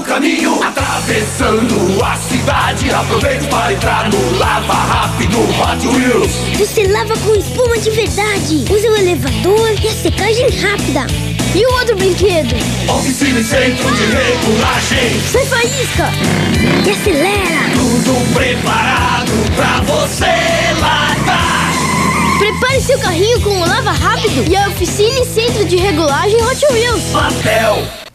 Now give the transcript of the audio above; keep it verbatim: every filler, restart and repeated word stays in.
no caminho, atravessando a cidade. Aproveite para entrar no Lava Rápido Hot Wheels. Você lava com espuma de verdade. Usa o elevador e a secagem rápida. E o outro brinquedo? Oficina e centro de regulagem. Sai faísca e acelera. Tudo preparado pra você largar. Prepare seu carrinho com o Lava Rápido e a oficina e centro de regulagem Hot Wheels. Papel,